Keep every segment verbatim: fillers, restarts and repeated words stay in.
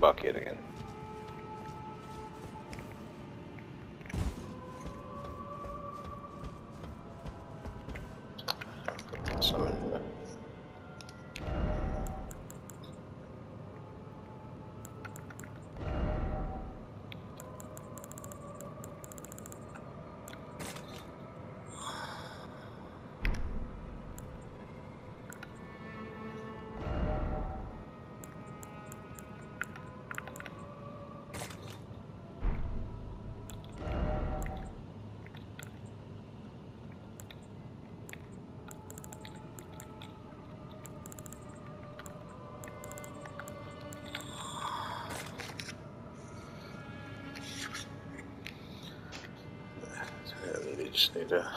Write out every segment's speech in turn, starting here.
bucket again. Summon. You just need to.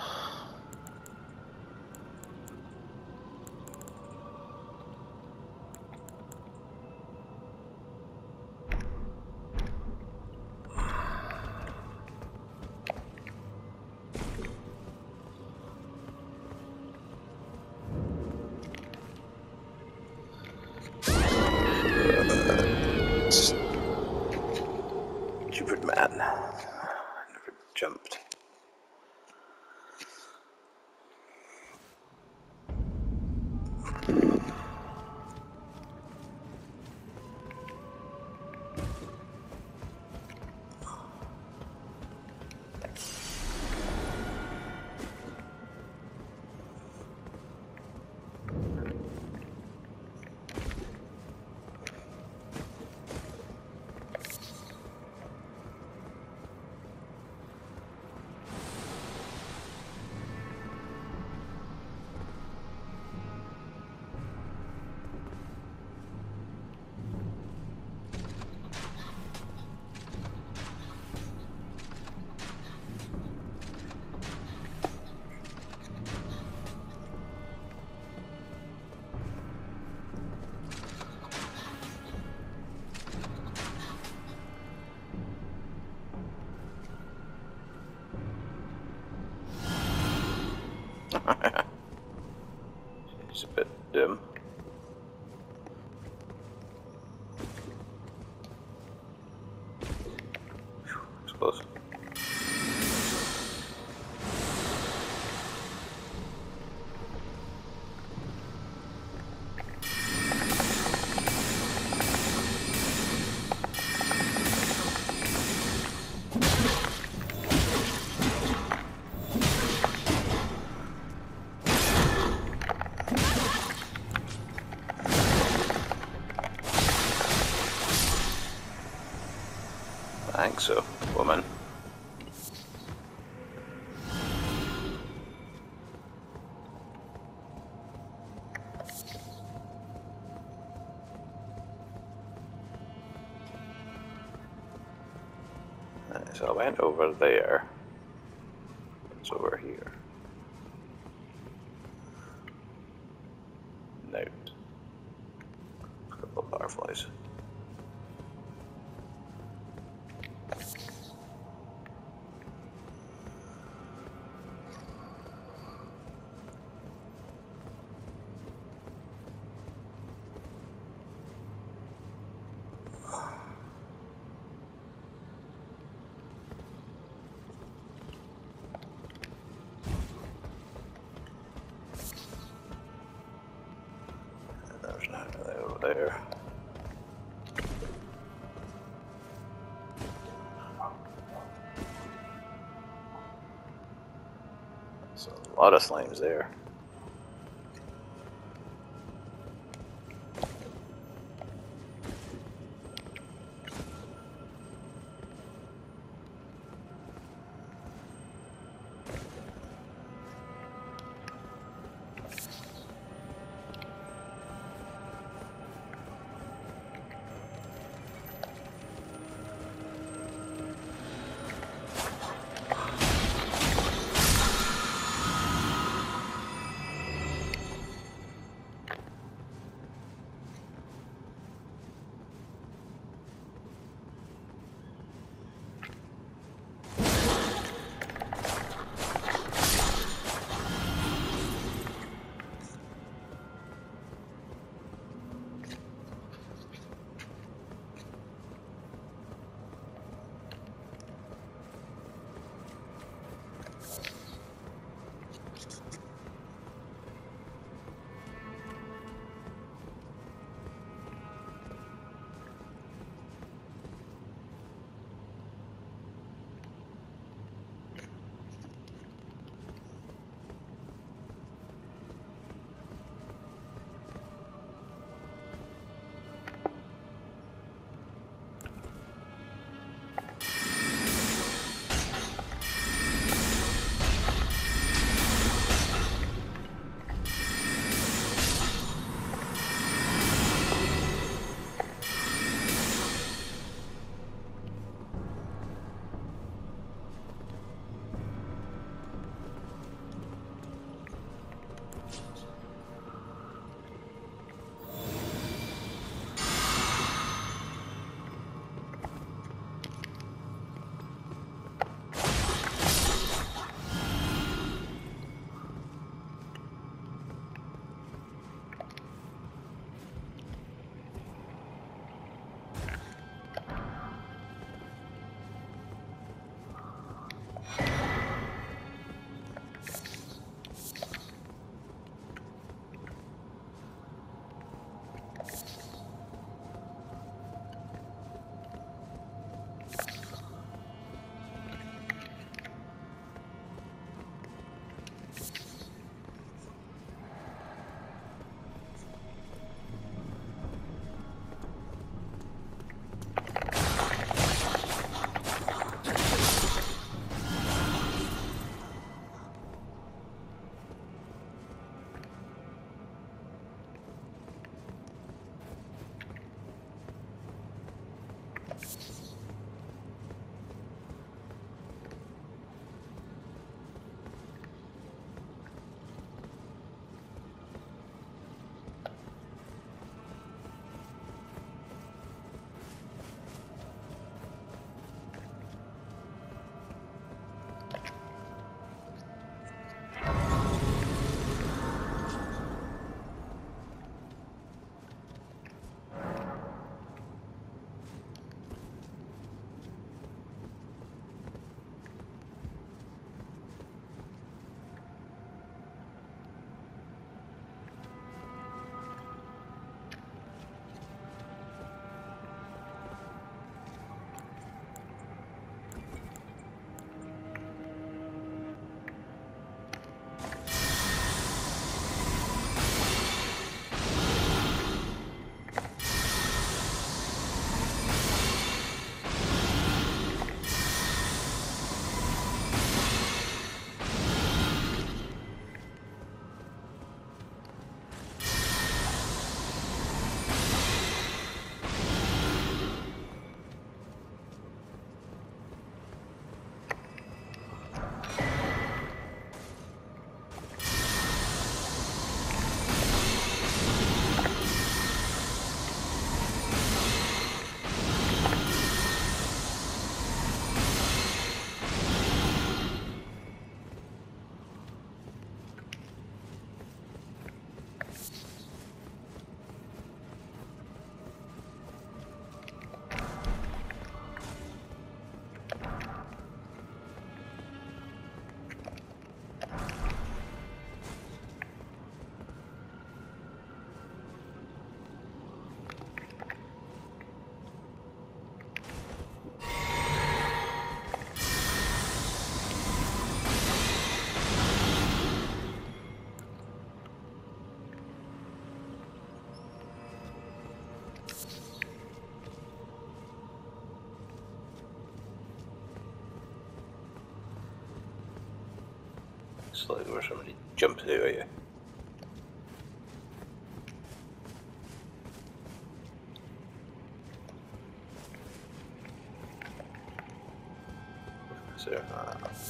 Stupid man. I never jumped. She's a bit dim. It's close. Thanks, so, woman. So I went over there. It's over here. Note. A couple of fireflies. There's nothing over there. So a lot of slimes there. It's like where somebody jumps out at you. So, uh,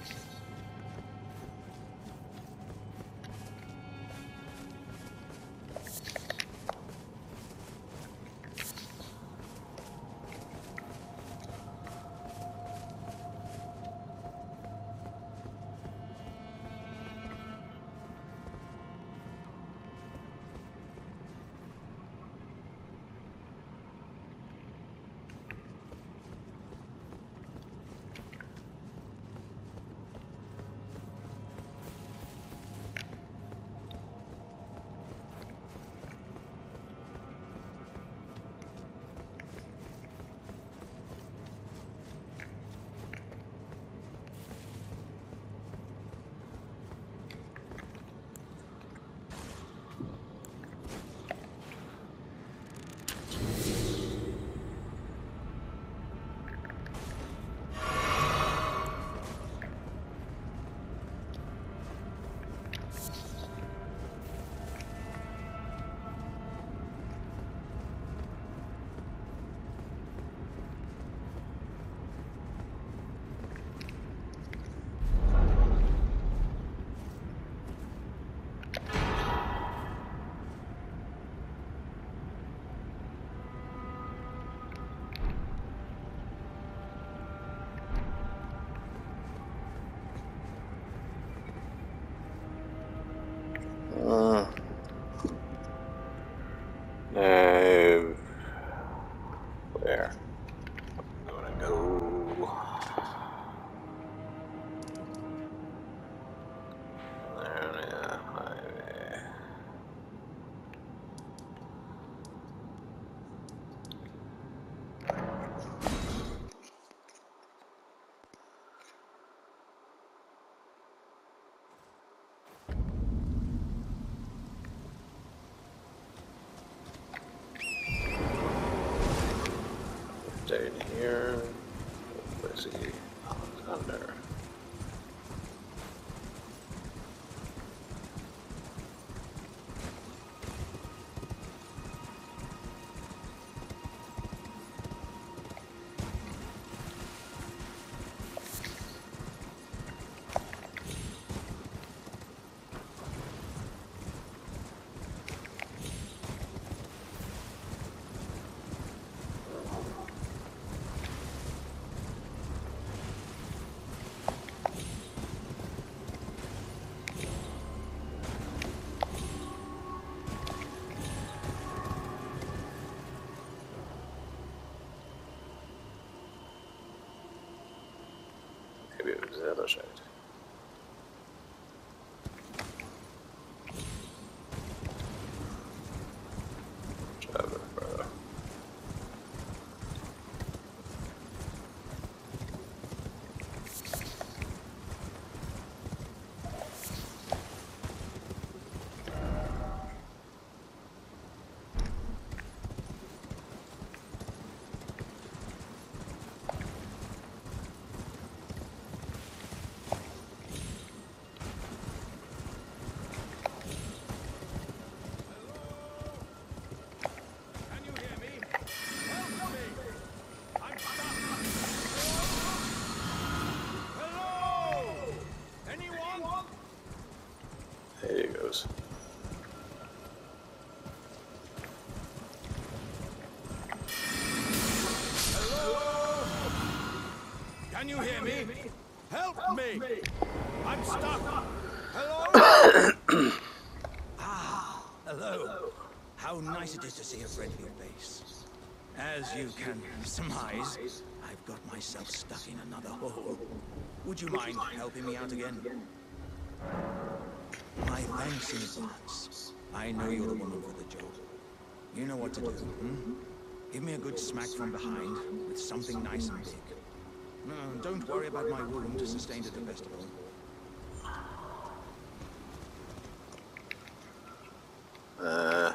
uh, now, where? I'm gonna go. There, yeah, highway. Down here, let's see, Alexander. Maybe it was the other side. Travel further. There he goes. Hello? Can you hear me? Help me! I'm stuck! Hello? Ah, hello. How nice it is to see a friendly face. As you can surmise, I've got myself stuck in another hole. Would you mind helping me out again? My thanks in advance. I know you're the woman for the job. You know what to do, hmm? Give me a good smack from behind with something nice and big. No, don't worry about my wound sustained at the festival. Uh...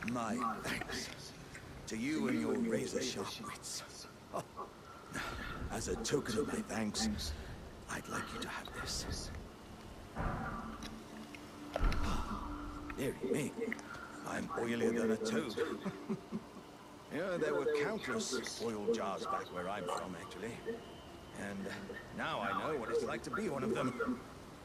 My thanks to you and your razor-sharp wits. Oh. As a token of my thanks, I'd like you to have this. Dearie me, I'm oilier than a toad. Yeah, there were countless oil jars back where I'm from, actually. And now I know what it's like to be one of them.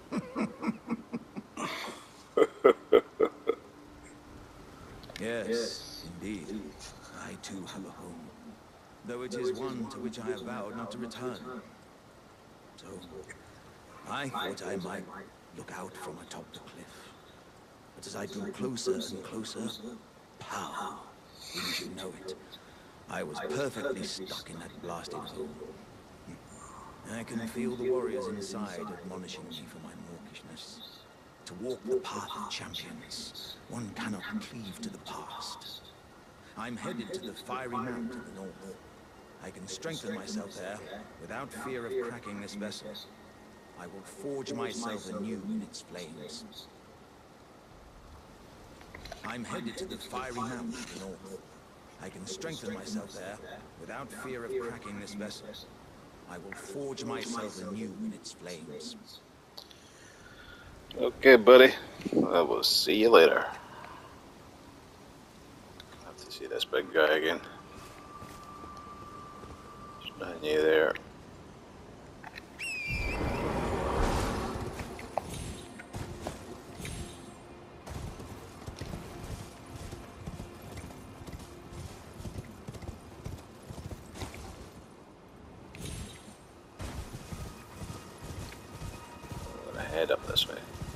Yes, indeed. I too have a home. Though it is one to which I have vowed not to return. So, I thought I might look out from atop the cliff. But as I drew closer and closer, pow! Wouldn't you know it? I was perfectly stuck in that blasted hole. I can feel the warriors inside admonishing me for my mawkishness. To walk the path of champions, one cannot cleave to the past. I'm headed to the fiery mount to the north. I can strengthen myself there without fear of cracking this vessel. I will forge myself anew in its flames. I'm headed to the fiery mount to the north. I can strengthen myself there without fear of cracking this vessel. I will forge myself anew in its flames. Okay, buddy. I will see you later. Have to see this big guy again. There's nothing new there. I'm gonna head up this way.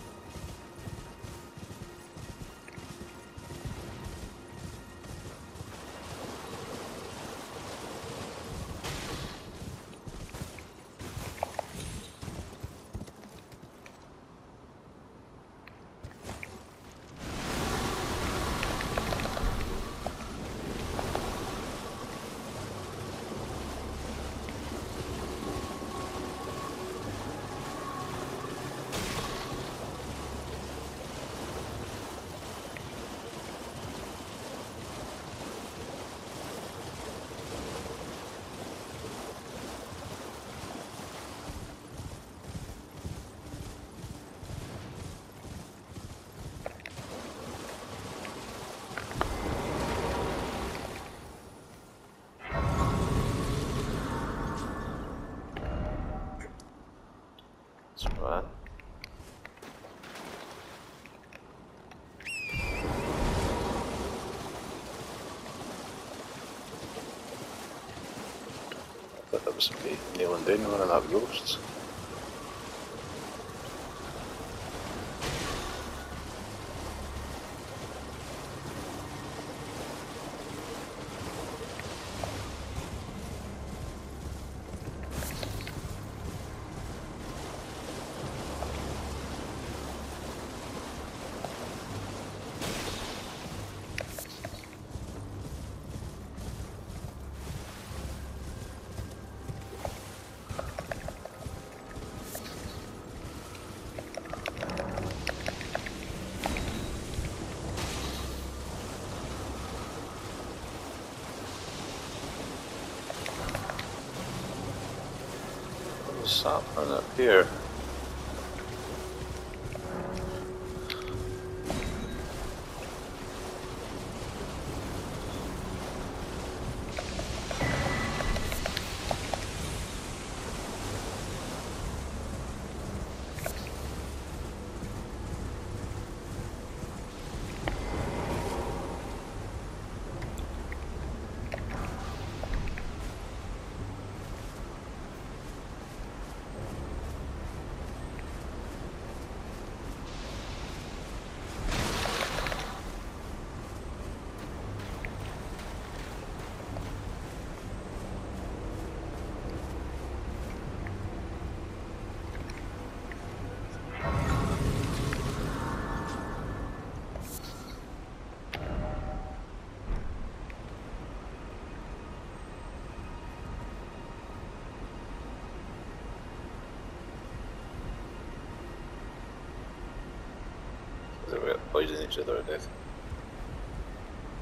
That's fine. I thought that was me kneeling down one of that ghosts. Something up here. Poison each other to death.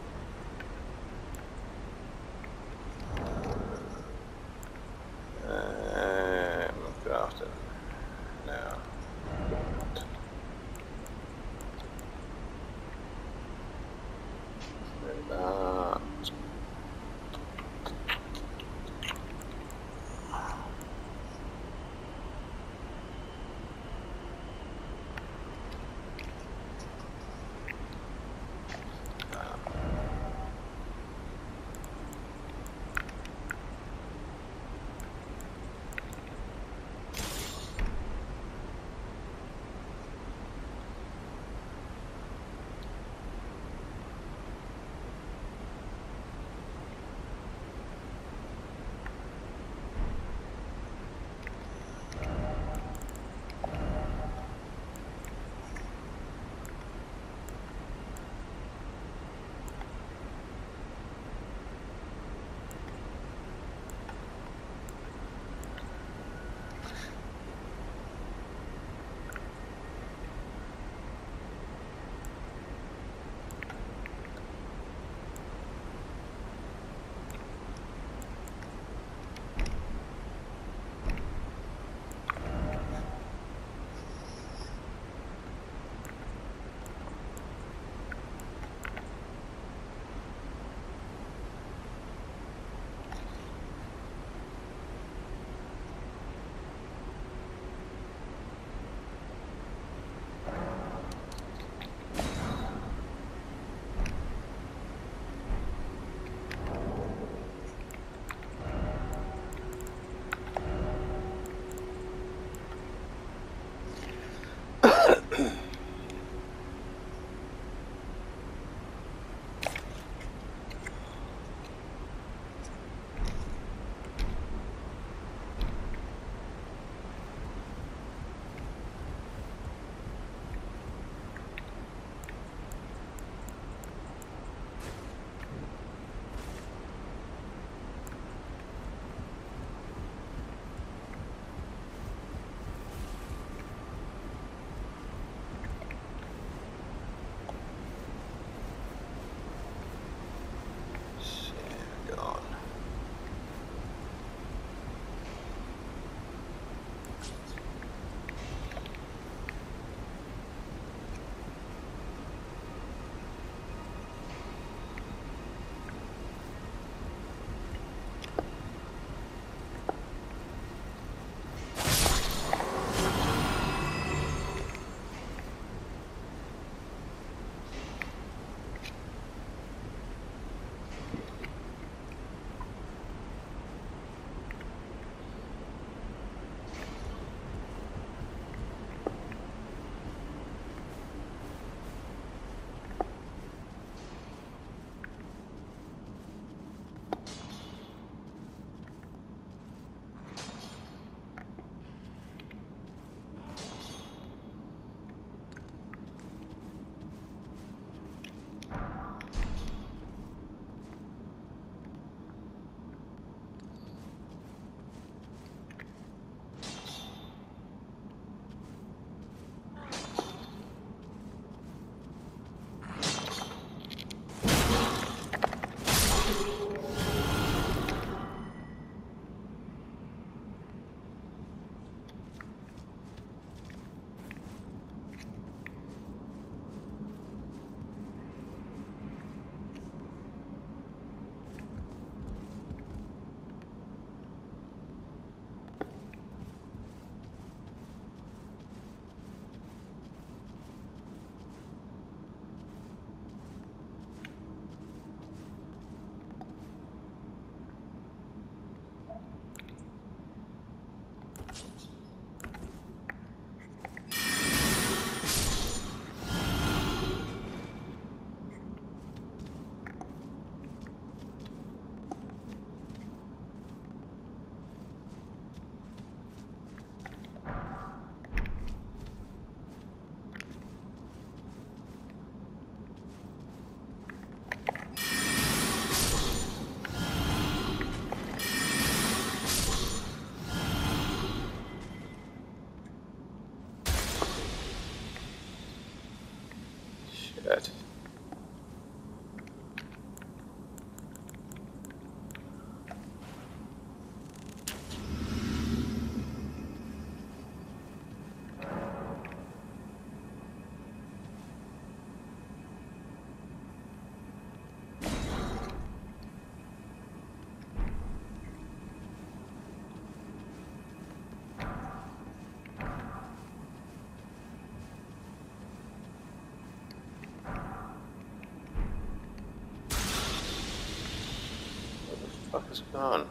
What is going on?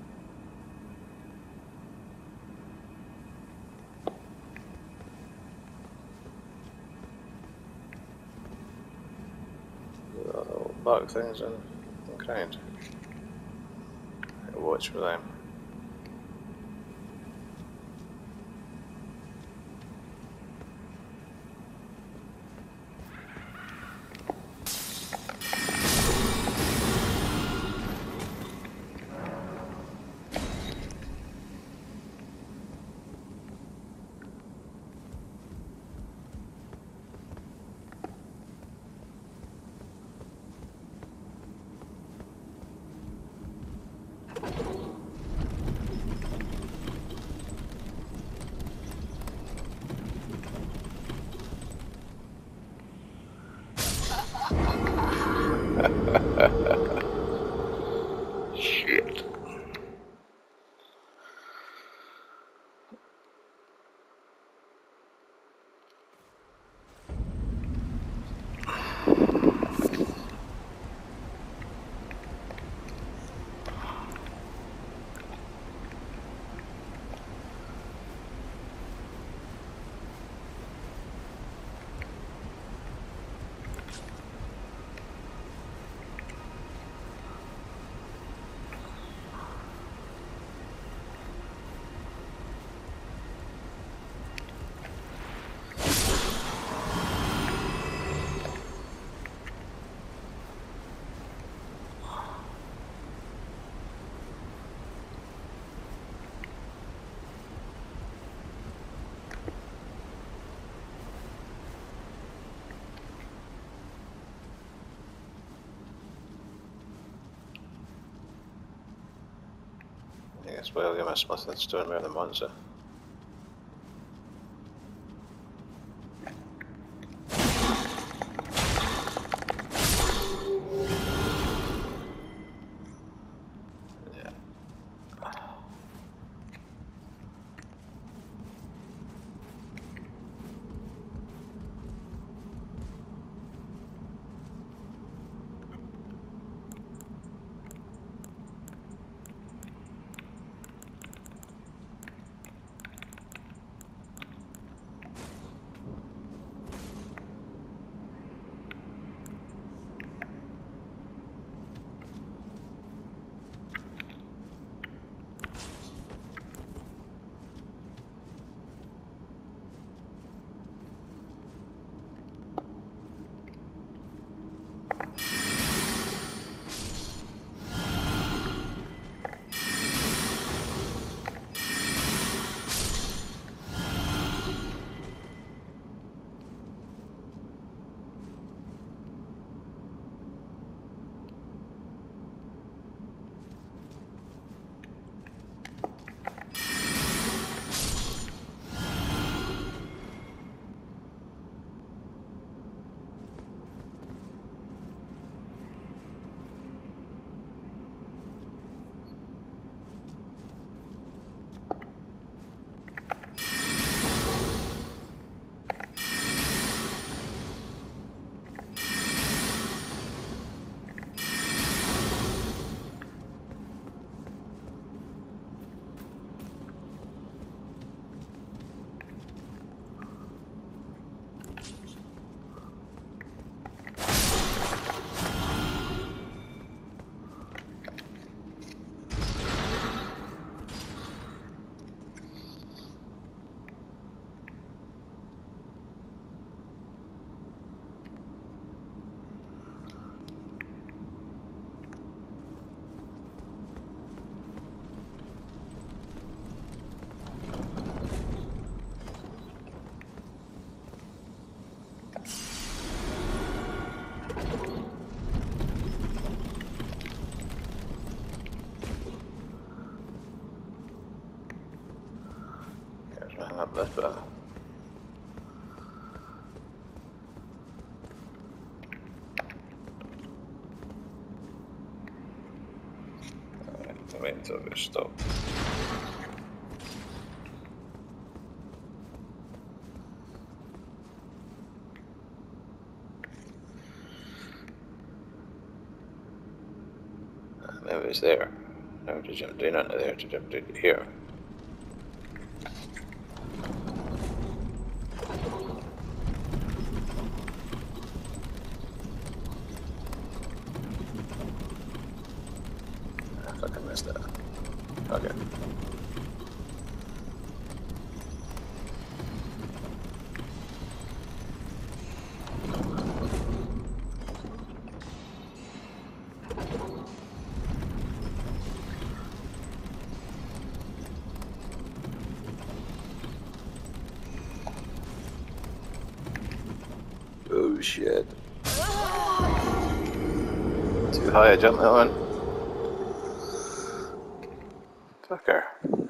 Little bug things and, and kind. Watch for them. Shit. I guess we'll give my Smith and Stone where the monster. Hang up this bit. Wait until we stop. Maybe it's there. No, to jump down under there, to jump down here. I fucking messed that up. Okay. Oh shit. Too high a jump, that one. Fucker.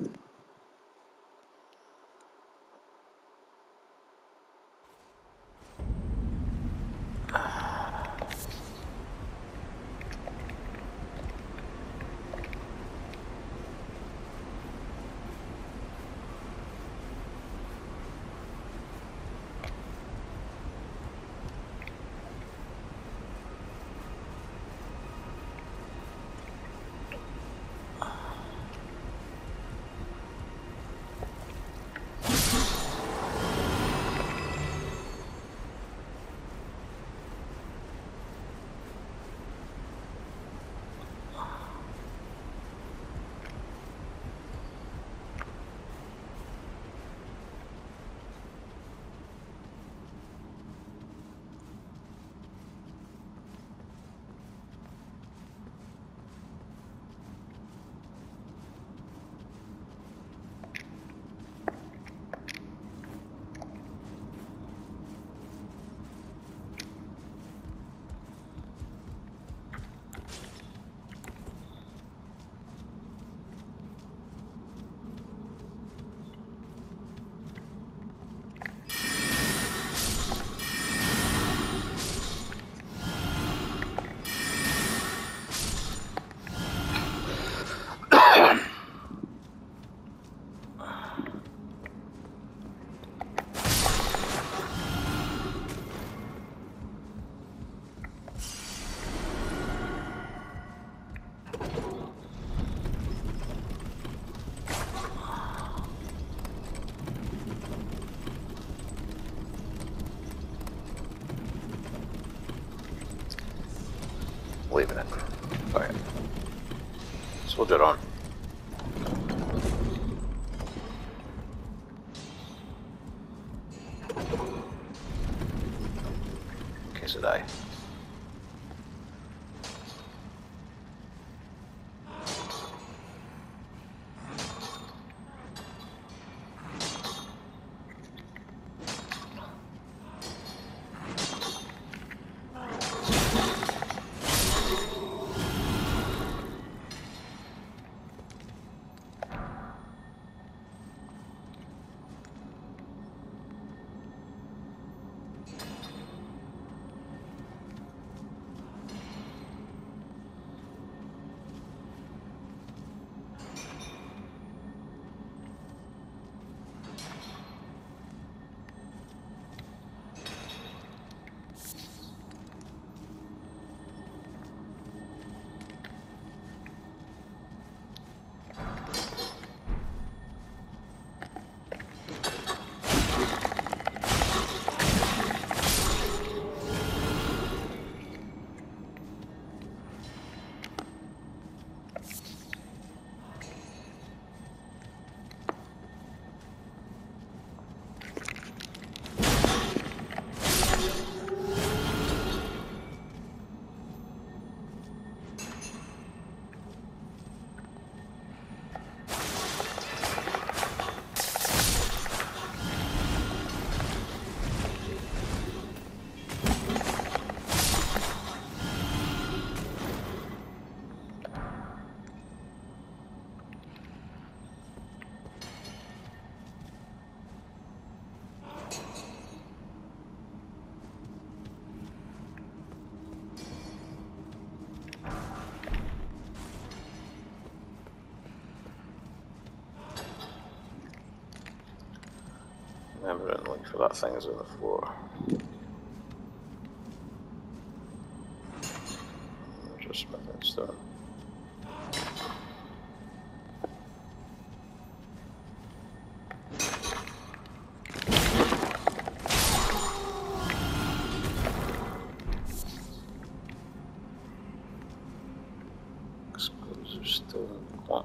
Leaving it. Alright. Soldier on. In case I die. Evidently for that thing is on the floor. Just smithing stone. Explosive stolen one.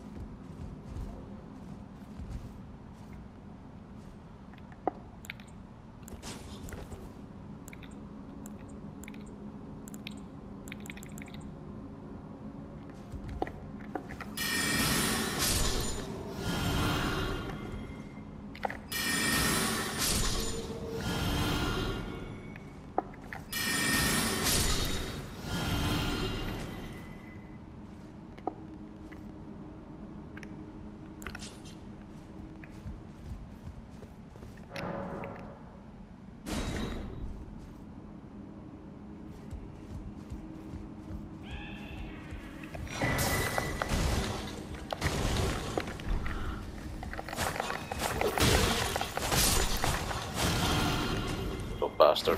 Bastard.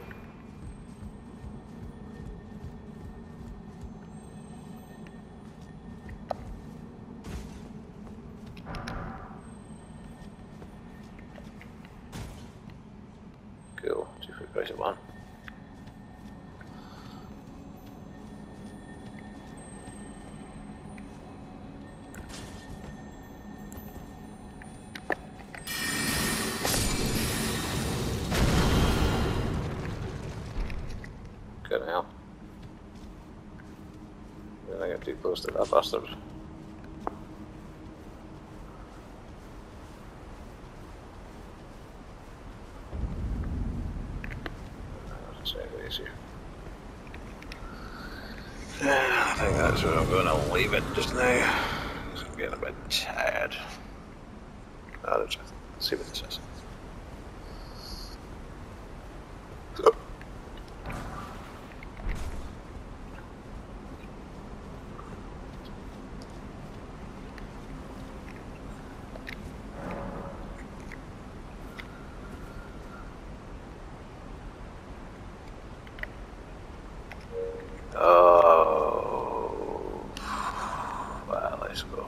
Cool. Two foot price of one. Good hell. Did I get too close to that bastard? That's easy. I think that's where I'm going to leave it just now. I'm getting a bit tired. Oh, let's see what this is. Oh, well, let's go.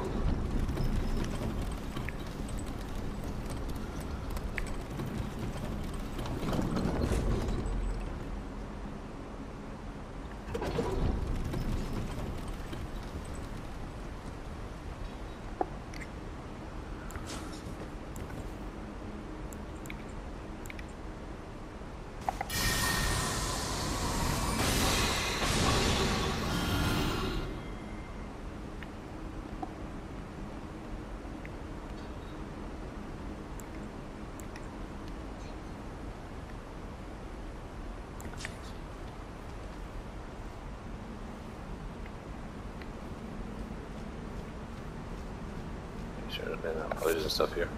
Should have been uh, poison stuff here.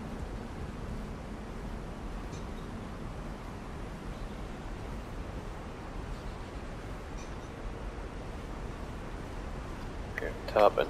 Okay, tapping.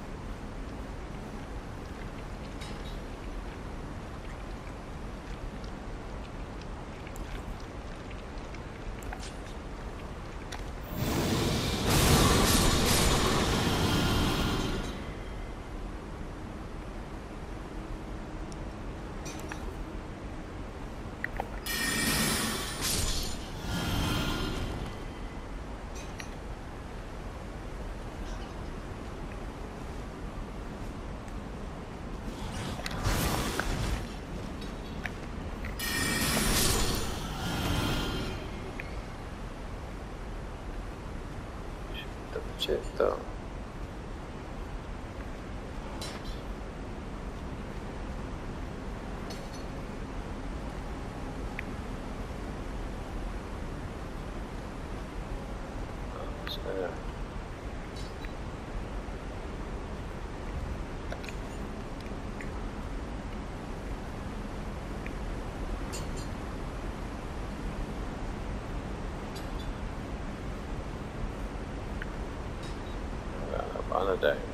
Check though. So, on a day.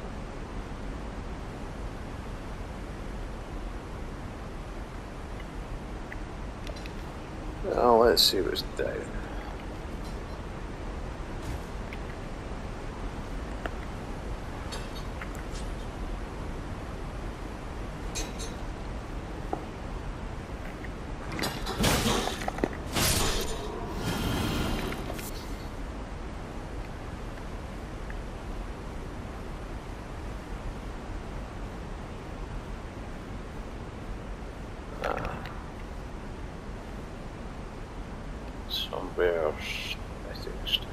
Now let's see what's down. Somewhere messaged.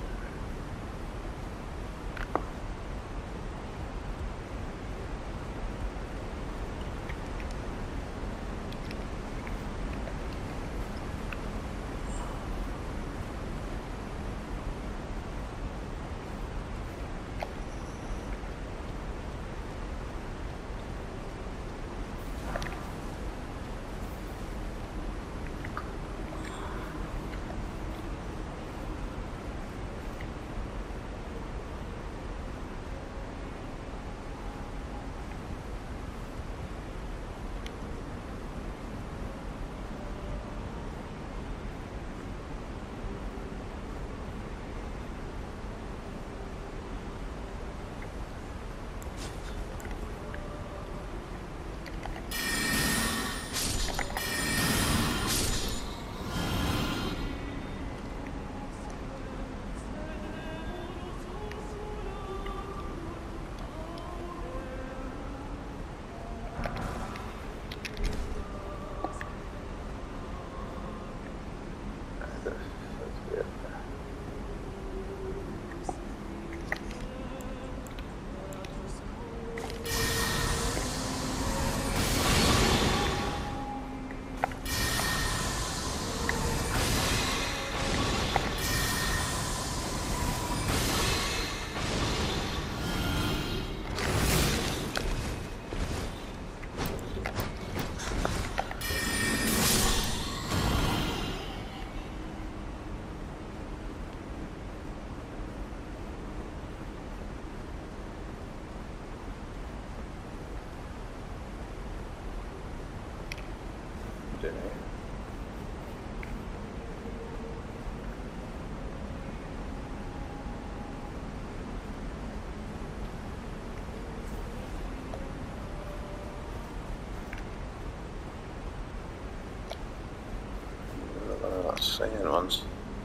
Singing ones.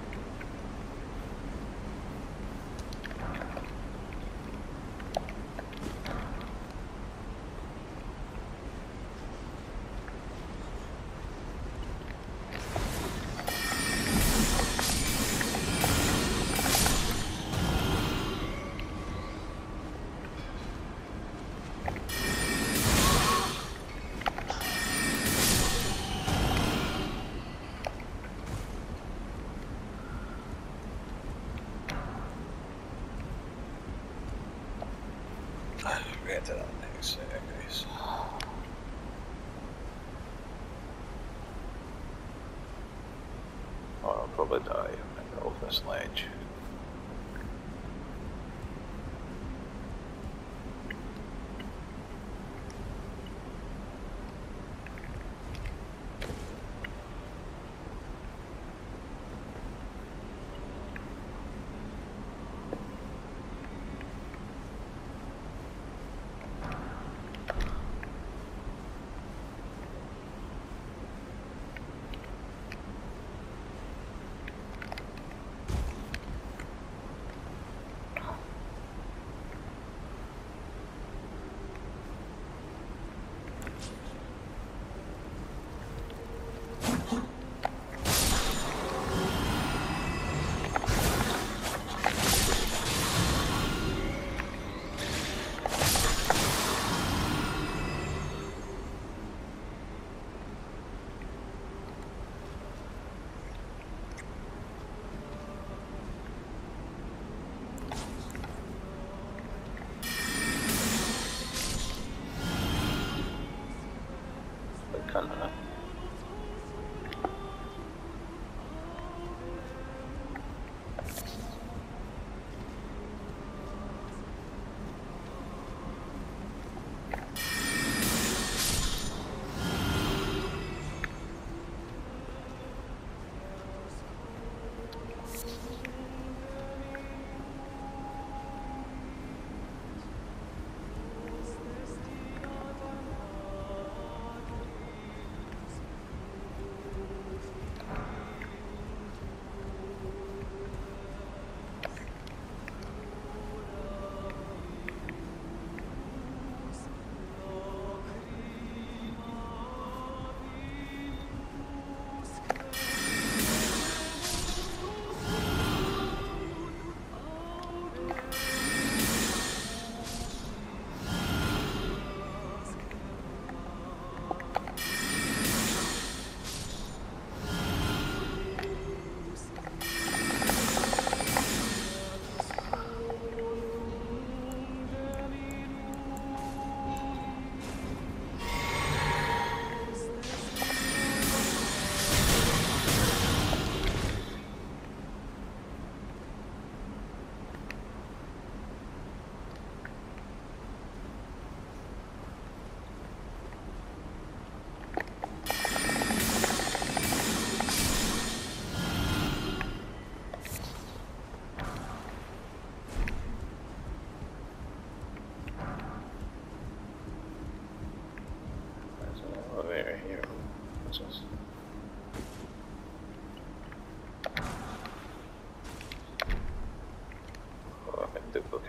Get to that next staircase. Or I'll probably die and get off this ledge. Kind of.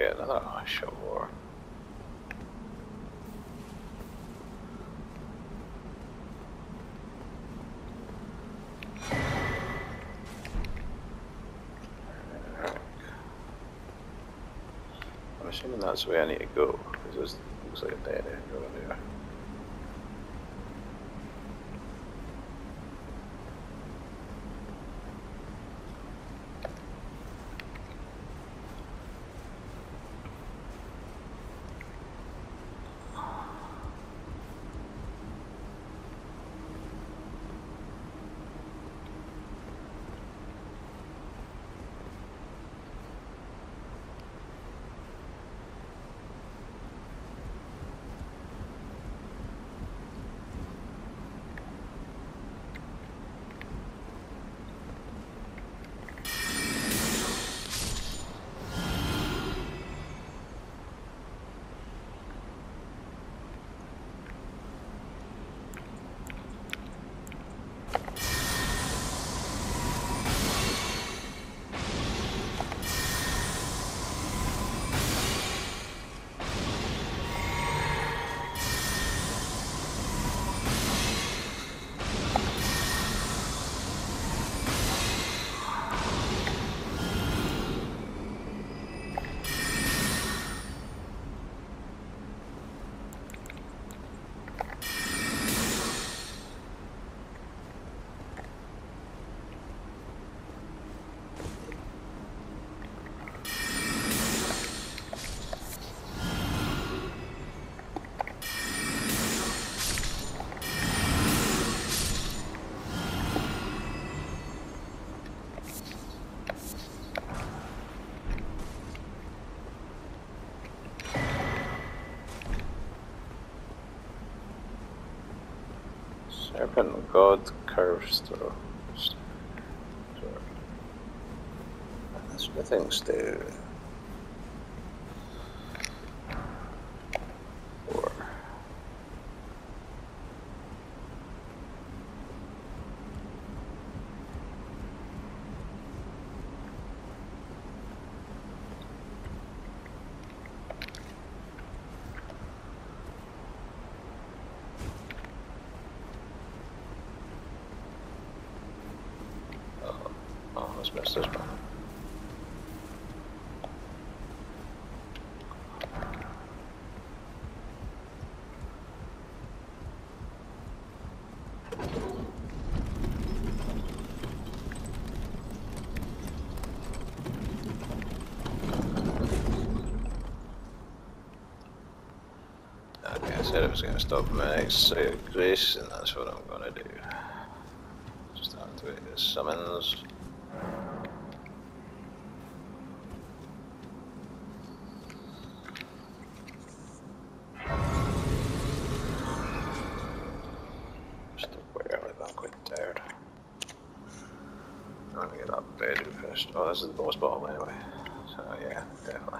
Okay, another offshore. I'm assuming that's the way I need to go, because this looks like a dead end over there. Serpent God curves through. That's what things do. Four. Oh, let's miss this one. Okay, I said I was going to stop my next site of grace, and that's what I'm going to do. Just activate the summons. Just aware, like, I'm quite tired. I'm going to get that bed first. Oh, this is the boss battle anyway. So yeah, definitely.